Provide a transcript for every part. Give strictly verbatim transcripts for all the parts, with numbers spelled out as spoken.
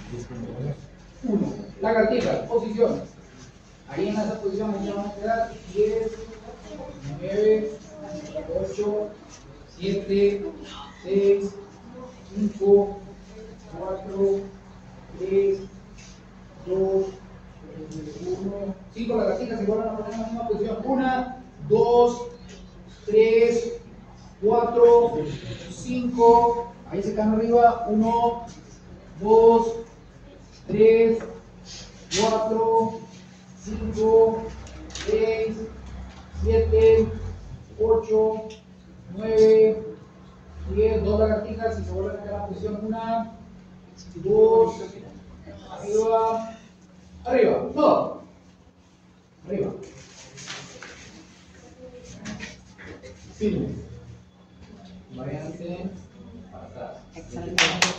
uno. Lagartijas, posiciones. Ahí en esa posición ahí van a quedar diez, nueve, ocho, siete, seis, cinco, cuatro, tres, dos, uno. cinco lagartijas igual a la poner en la misma posición. uno, dos, tres, cuatro, cinco. Ahí se quedan arriba. uno, dos, tres, cuatro, cinco, seis, siete, ocho, nueve, diez, dos lagartijas y se vuelven a quedar en la posición. uno, dos, arriba, arriba, todo. Arriba. Firme. Váyanse para atrás. Excelente.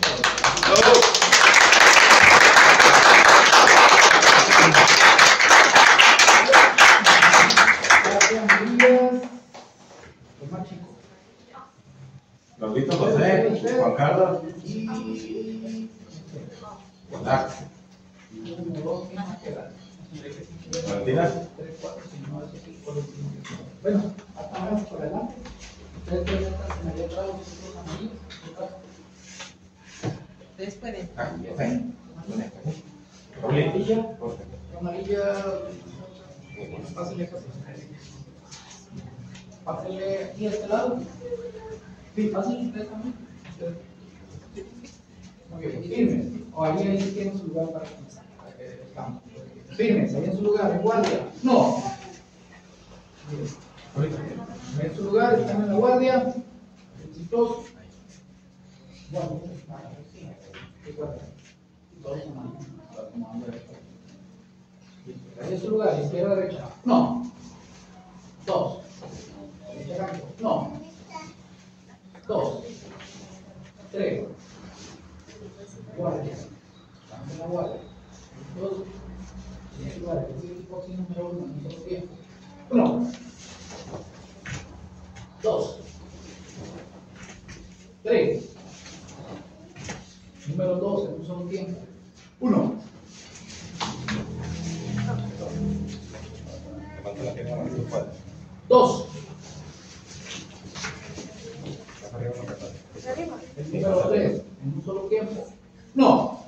Los más chicos. Lolito José, Juan Carlos. Y. Hola. Uno, dos, ¿qué más queda? Valentina. tres, cuatro, cinco, seis, siete, ocho, nueve, diez. Bueno, hasta vamos por adelante. Ustedes pueden estar en el atrás, nosotros amarillos. Ustedes pueden. Ah, bien. Amarilla. Amarilla. Pásenle, pásenle aquí a este lado. Sí, pásenle ustedes también. Muy bien, firmes. O ahí, ahí tienen su lugar para comenzar. Estamos. Firmes, ahí en su lugar, en guardia. No. En su lugar, están en la guardia. Todos. Bueno, todos ahí en su lugar, izquierda, derecha. No. Dos. No. Dos. Tres. Guardia. Estamos en la guardia. Dos. En el lugar, es el boxing número uno, en un solo tiempo. Uno. Dos. Tres. Número dos, en un solo tiempo. Uno. Dos. El número tres, en un solo tiempo. No.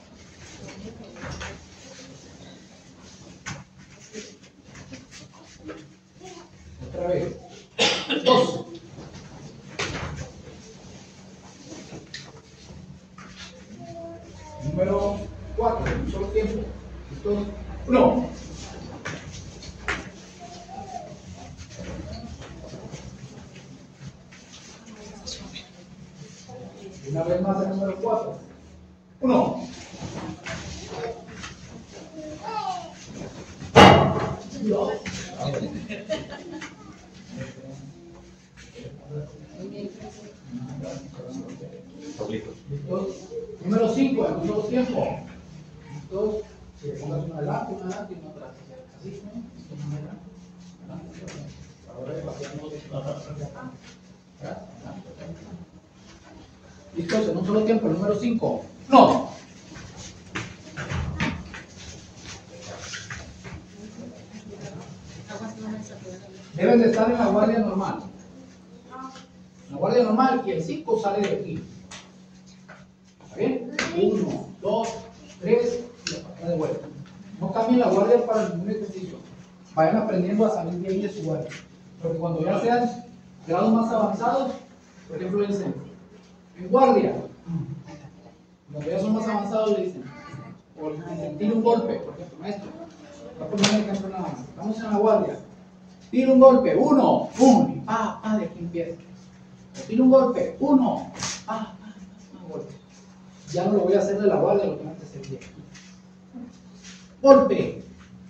Otra vez. Dos. Número cuatro, en un solo tiempo. ¿Listos? Uno. Una vez más el número cuatro. Uno. Dos. ¿Listos? Número cinco, en un solo tiempo. ¿Listos? Si le pongas una adelante, una adelante y una atrás. Así, ¿no? De esta manera. Adelante. Ahora le vaciamos atrás. ¿Listos? En un solo tiempo, el número cinco. No. Deben de estar en la guardia normal. En la guardia normal y el cinco sale de aquí. ¿Está bien? uno, dos, tres y la patada de vuelta. No cambien la guardia para ningún ejercicio. Vayan aprendiendo a salir de ahí de su guardia. Porque cuando ya sean grados más avanzados, por ejemplo, le dicen en guardia. Cuando ya son más avanzados, le dicen, o le dicen, tira un golpe, por ejemplo, maestro. Voy a poner un ejemplo nada más. Estamos en la guardia. Tira un golpe, uno, pum, y pa, pa, de aquí empieza. Tira un golpe, uno, pa, pa, pa, golpe. Ya no lo voy a hacer de la guardia, lo que antes hacía. Golpe.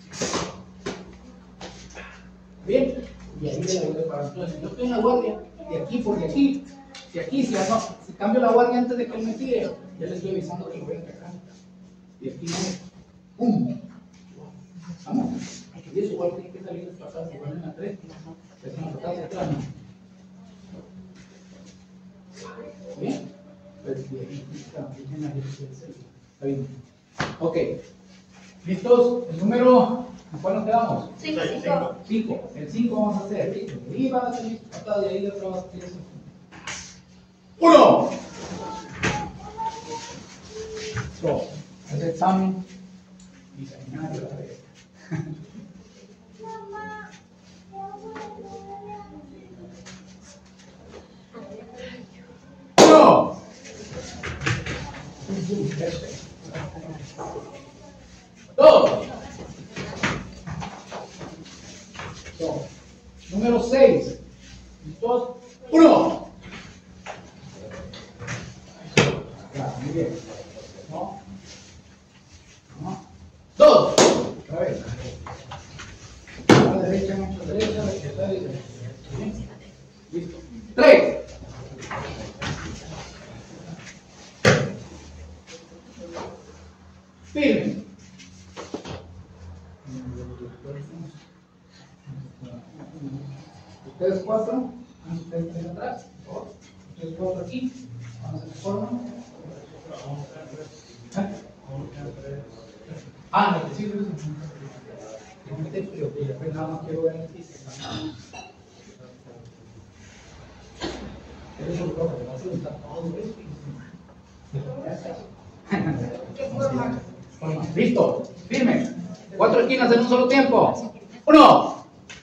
Bien, y ahí le voy a parar. Entonces, yo estoy en la guardia, de aquí por de aquí, de aquí, si, no, si cambio la guardia antes de que él me tire, ya le estoy avisando que lo voy a entregar. Y aquí no, ¡pum! Vamos. Y eso igual tiene que salir desplazado, se van a tres, es una patada de atrás, ¿no? ¿Bien? Pues de ahí está, está bien. Ok. ¿Listos? El número, ¿a cuál nos quedamos? Cinco, cinco. cinco. El cinco vamos a hacer. Y va a salir hasta de ahí de atrás. uno. So, ese examen. Y seminario otra vez. uno. Dos. So, número seis. ¿Listos? Uno. Ya, muy bien. ¿No? ¿No? Dos. Otra vez. A la derecha, mucho derecha, a la izquierda, derecha. ¿Bien? Listo. Tres. Firme. Ustedes cuatro, ustedes tres atrás, ustedes cuatro aquí, vamos a hacer forma. ¿Eh? Ah, no, sí, sí, sí. Después nada más quiero ver el piso. Eres un profe, vas a preguntar todo eso. Listo, firme. Cuatro esquinas en un solo tiempo. Uno.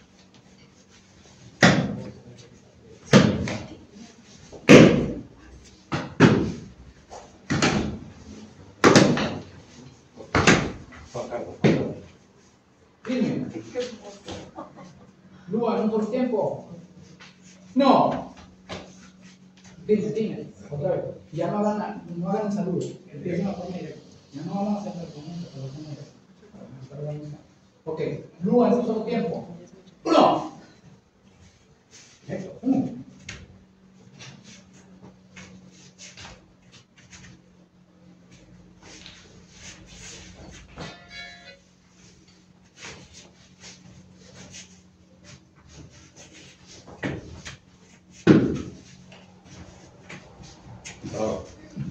Firme. Lua en un solo tiempo. No. Firme, firme. Otra vez. Ya no hagan, no hagan saludos. Empiecen a poner. Ya no vamos a hacer preguntas, pero vamos a. Ok, Lua en un solo tiempo. Uno. Eso, uno. Oh.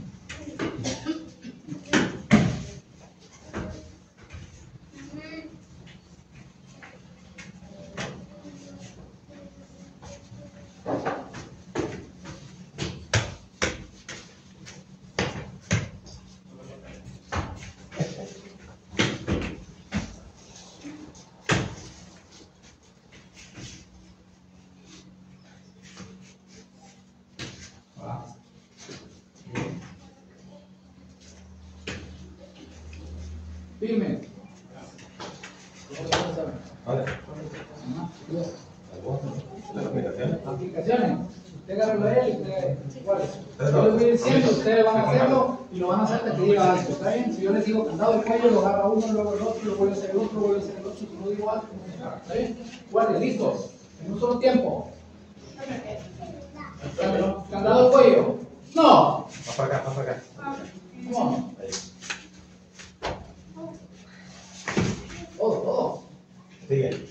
Firme. Vale. ¿Las aplicaciones? Aplicaciones. Usted agarra a él y usted igual. Yo les voy diciendo, ustedes van a hacerlo y lo van a hacer hasta que diga algo. ¿Está bien? Si yo les digo candado de cuello, lo agarra uno, luego el otro, lo vuelve a hacer el otro, lo vuelve a hacer el otro. Si no digo algo, ¿está bien? Guardia, listos. En un solo tiempo. Candado de cuello. No. Más para acá, más para acá. ¿Cómo? Ahí. Todo, todo. Sigue.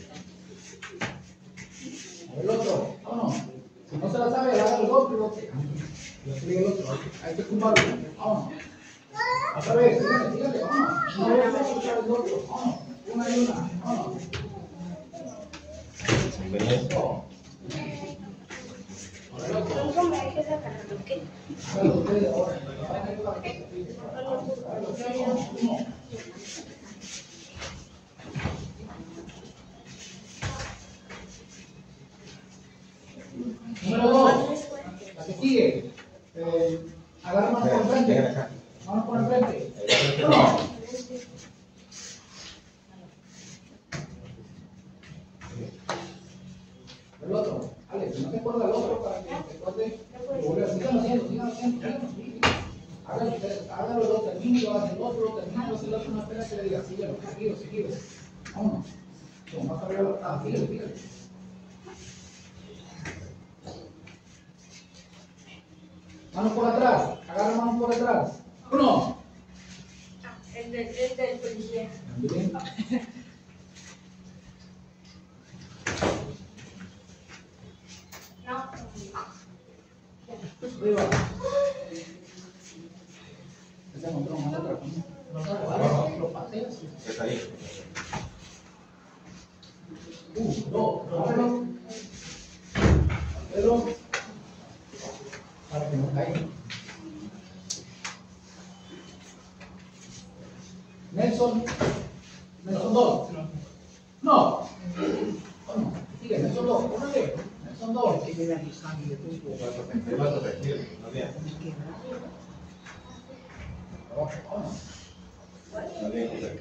El otro, vámonos. Si no se la sabe, agarra el otro y el otro. Yo sigue el otro. Hay que tumbarlo. Vámonos. Otra vez, sígale, sígale, vámonos. Una vez el otro, otra vez el otro. Vámonos. Una y una. Vámonos. Eso. Ahora el otro. ¿Cómo hay que sacarlo? ¿Qué? Hágalo ustedes ahora. Vayan a ayudar a que se pide. Hágalo ustedes. Vámonos. Uno. Número dos, la que sigue. Eh, agarra mano por enfrente. Mano por enfrente. Uno. El otro. Alex, no te acuerdas el otro para que te acuerdes. Lo vuelve a hacer. Síganlo haciendo, síganlo haciendo, síganlo haciendo. Hágalo ustedes, hágalo el otro, termine y lo hace el otro, termine y lo hace el otro. No espera que le diga, síguelo, síguelo, síguelo. Vámonos. Como más arriba, ah, síguelo, síguelo. Mano por atrás, agarra mano por atrás. Uno. El del, el del policía. Bien. No. Arriba. Ese montón, mano otra. pateas. Está ahí. Uno, dos, ábrelo. Ábrelo. Para que no caiga. Nelson. Nelson dos. No. Bueno, sigue, Nelson dos. Órale. Nelson dos. Ahí vas a repetir. No bien. Vamos. No bien, José.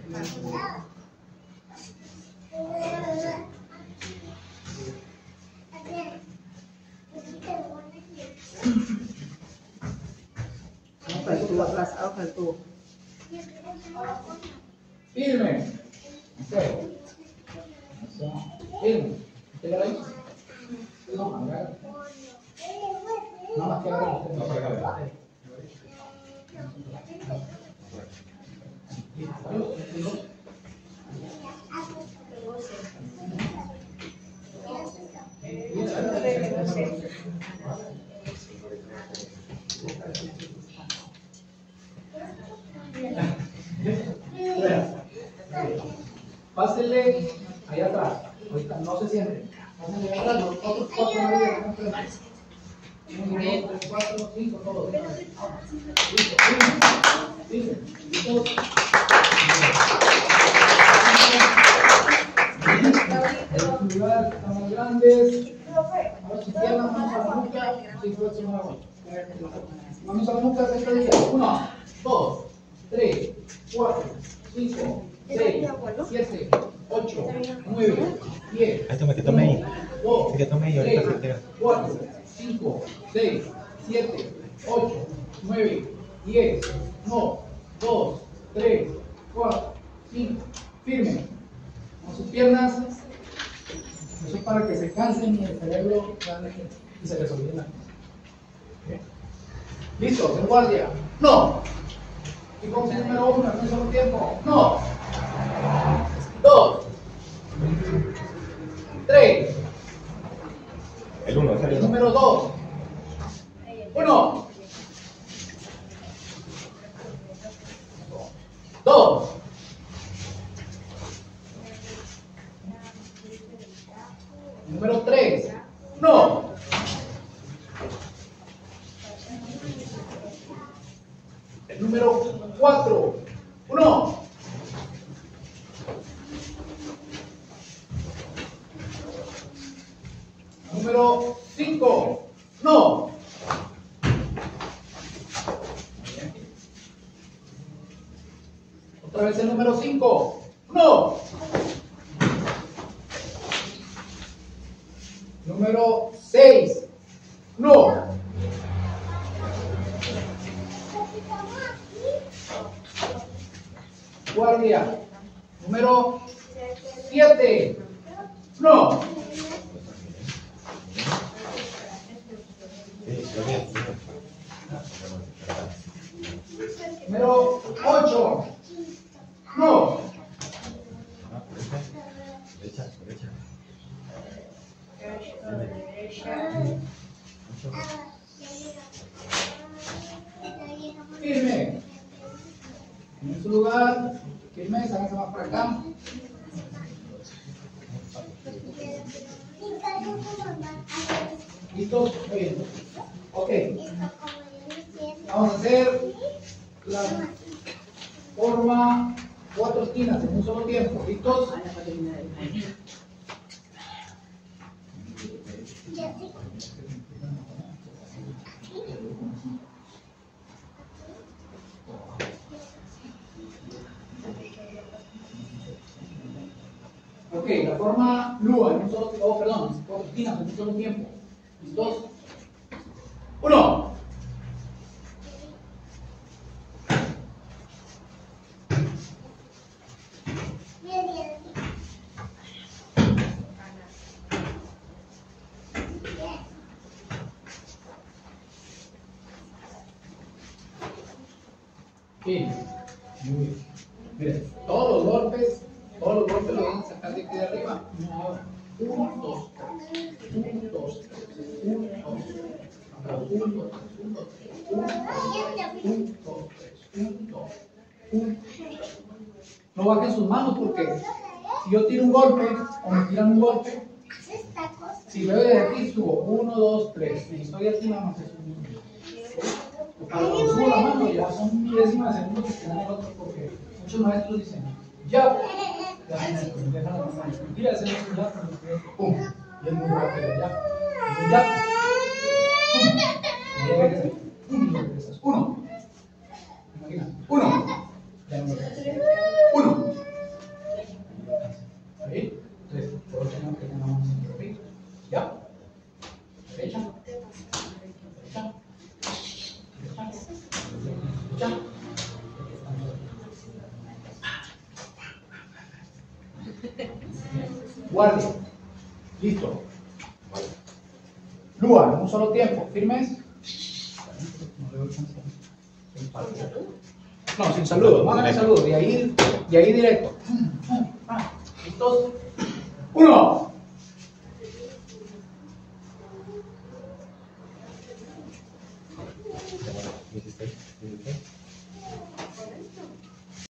Open tú atrás, open tú. Firme. Ok. Eso. Firme. ¿Te lo hizo? No, agarra. Nada más que agarra. No, para acá, ¿verdad? Pásenle allá atrás. Ahorita no se sienten. Pásenle allá atrás. Los otros cuatro maridos que no pueden. Uno, dos, tres, cuatro, cinco, todos. Listo. Listo. Listo. En su lugar están más grandes. Ahora si piernas, vamos a la nuca. Sí, fue su nuevo. Vamos a la nuca de este día. Uno, dos, tres, cuatro, cinco, seis, siete, ocho, nueve, diez. Ahí toma, que tome ahí. dos, Que tome ahí, ahorita se tres, te- cuatro, cinco, seis, siete, ocho, nueve, diez. uno, dos, tres, cuatro, cinco. Firme. Con sus piernas. Eso es para que se cansen y el cerebro gane y se les olvide la cosa. ¿Listo? En guardia. No. Y con el número uno al mismo tiempo. No. Dos. Tres. El uno, es el El uno. número dos. Uno. Dos. Número tres. No. El número cuatro. Uno. Número cinco. No. Otra vez el número cinco. No. Número seis. No. Guardia. Número siete. No. Sí, está bien. Número ocho. No. Ah, derecha, derecha, Firme. En su lugar. Firme. Sáquense más para acá. ¿Listos? Muy bien. Ok. Vamos a hacer la forma cuatro esquinas en un solo tiempo. ¿Listos? Ok, la forma lua en un solo tiempo. Oh, perdón, cuatro esquinas en un solo tiempo. ¿Listos? Uno. Bien. Muy bien. Miren, todos los golpes, todos los golpes los van a sacar de aquí de arriba. No ahora. Uno, dos, tres. Uno, dos, tres. Uno, dos, tres. Uno, dos, tres. Uno, dos, tres. Uno, dos, tres. Uno, dos, tres. Uno, dos, tres. No bajen sus manos porque si yo tiro un golpe o me tiran un golpe, si veo desde aquí subo uno, dos, tres. Si estoy aquí nada más es un. Cuando subo la mano ya son milésimas de segundos que dan el otro porque muchos maestros dicen ya. Ya se me dejan las manos. Y hacen un ya, pum. Y es muy rápido ya. Un ya. Pum. Y regresas. Pum. Y regresas. Uno. Imagina. Uno. Ya no me regresas. Uno. Ahí. Tres. Por ocho no que tengamos aquí. Ya. Derecha. Derecha. Derecha. Guardia. Listo. Lua, en un solo tiempo. ¿Firmes? No, sin saludo. No hagan saludo. De ahí, de ahí directo. ¿Listos? ¡Uno!